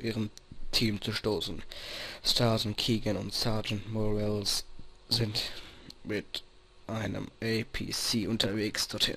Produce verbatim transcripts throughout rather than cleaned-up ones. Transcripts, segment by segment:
ihrem Team zu stoßen. Sergeant Keegan und Sergeant Morales sind mit einem A P C unterwegs dorthin.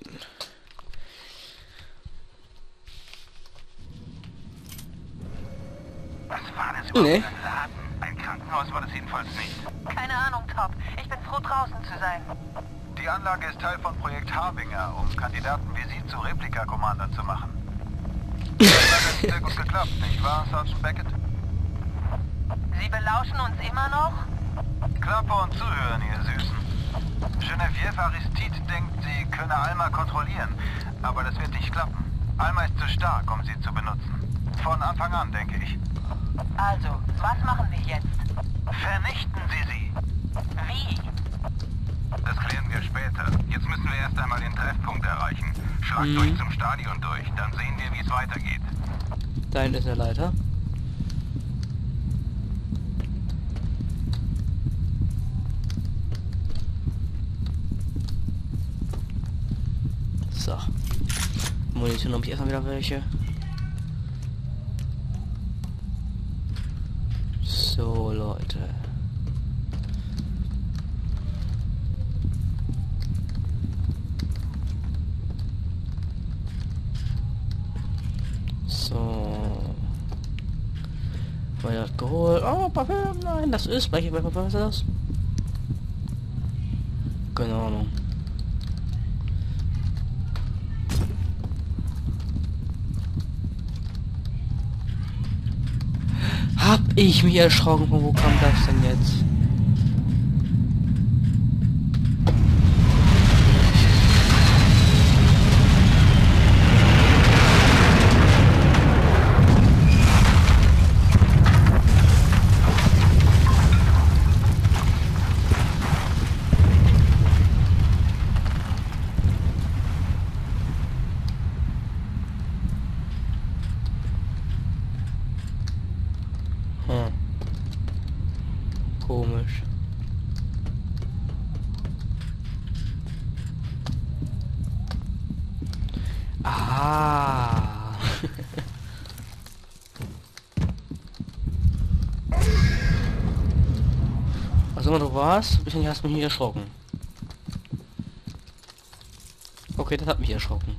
Was war das überhaupt Nee. für ein Laden? Ein Krankenhaus war das jedenfalls nicht. Keine Ahnung, Top. Ich bin froh, draußen zu sein. Die Anlage ist Teil von Projekt Harbinger, um Kandidaten wie Sie zu Replika-Commandern zu machen. Das hat sehr gut geklappt, nicht wahr, Sergeant Beckett? Sie belauschen uns immer noch? Klappe und zuhören, ihr Süßen. Genevieve Aristide denkt, sie könne Alma kontrollieren, aber das wird nicht klappen. Alma ist zu stark, um sie zu benutzen. Von Anfang an, denke ich. Also, was machen wir jetzt? Vernichten Sie sie! Wie? Das klären wir später. Jetzt müssen wir erst einmal den Treffpunkt erreichen. Schlagt Mhm. euch zum Stadion durch, dann sehen wir, wie es weitergeht. Da hinten ist eine Leiter. So. Munition habe ich erstmal wieder welche. So, Leute. So. Mal das geholt. Oh, Parfüm, nein, das ist. Welche Parfüm ist das? Keine Ahnung. Hab ich mich erschrocken, von wo kam das denn jetzt? Hm. Komisch. Ah. Was immer du warst, bisschen hast mich nicht erschrocken. Okay, das hat mich erschrocken.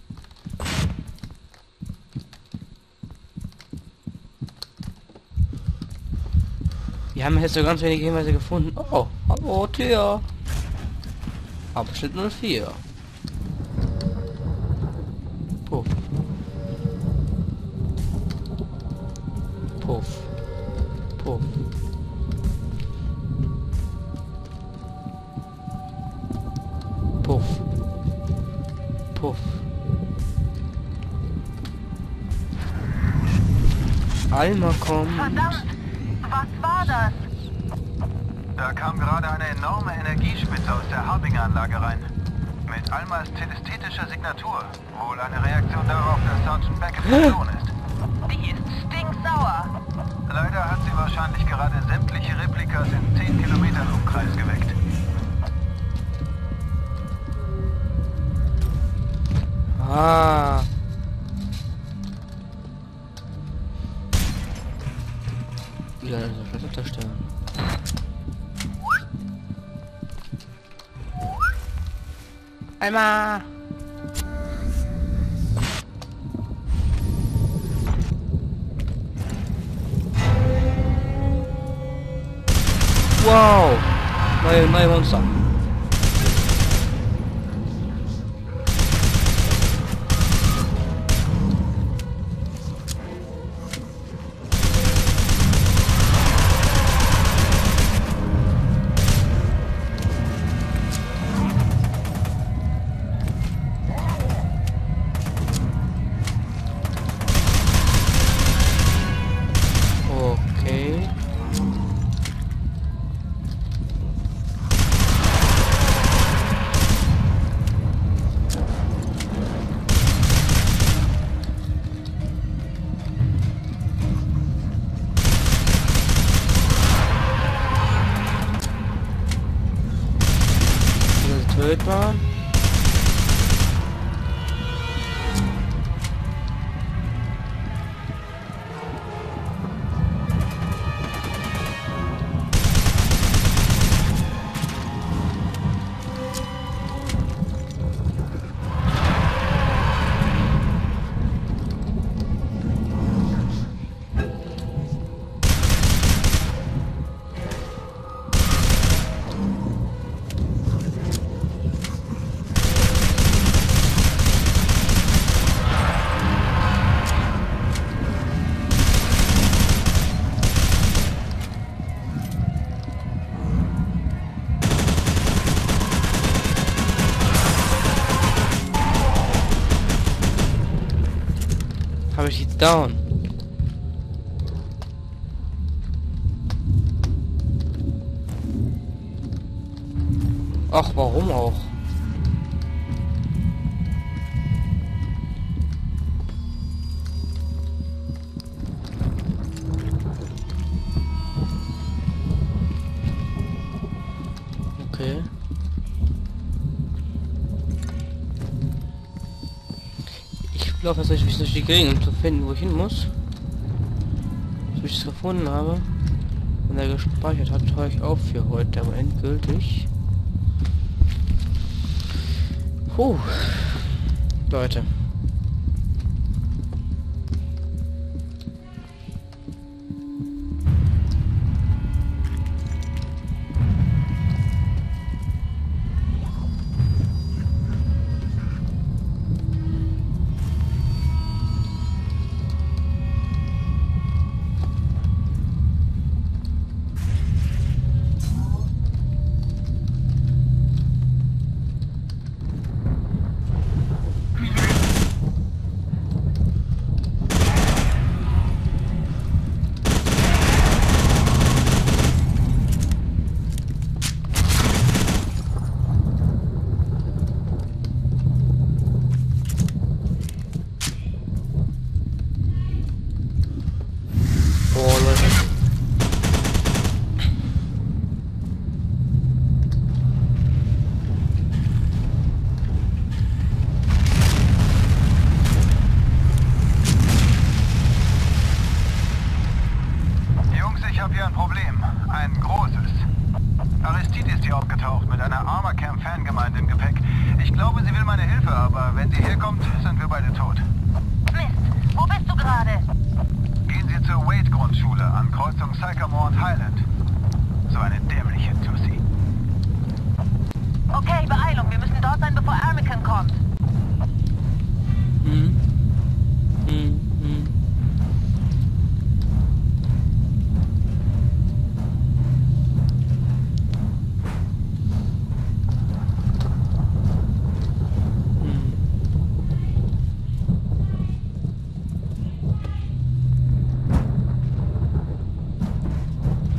Wir haben jetzt so ganz wenige Hinweise gefunden. Oh, hallo, Tür. Abschnitt null vier. Puff. Puff. Puff. Puff. Puff. Alma kommt. Verdammt! Was war das? Da kam gerade eine enorme Energiespitze aus der Harbinger-Anlage rein. Mit Almas telesthetischer Signatur. Wohl eine Reaktion darauf, dass Sergeant Beckett geflohen ist. Die ist stinksauer. Leider hat sie wahrscheinlich gerade sämtliche Replikas in zehn Kilometern Umkreis geweckt. Ah. Ja, das ist schon zerstören. Einmal. Wow. Neue, neue Monster. Okay. Tötbar. Down. Ach, warum auch? Okay. Ich laufe jetzt durch durch die Gegend, um zu finden, wo ich hin muss. Bis ich es gefunden habe und er gespeichert hat, höre ich auf für heute, aber endgültig. Puh. Leute. Fangemeinde im Gepäck. Ich glaube, sie will meine Hilfe, aber wenn sie herkommt, sind wir beide tot. Mist, wo bist du gerade? Gehen Sie zur Wade-Grundschule an Kreuzung Sycamore und Highland. So eine dämliche Tussi. Okay, Beeilung, wir müssen dort sein, bevor Amican kommt. Hm. Hm, hm.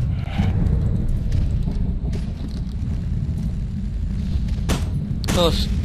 Los.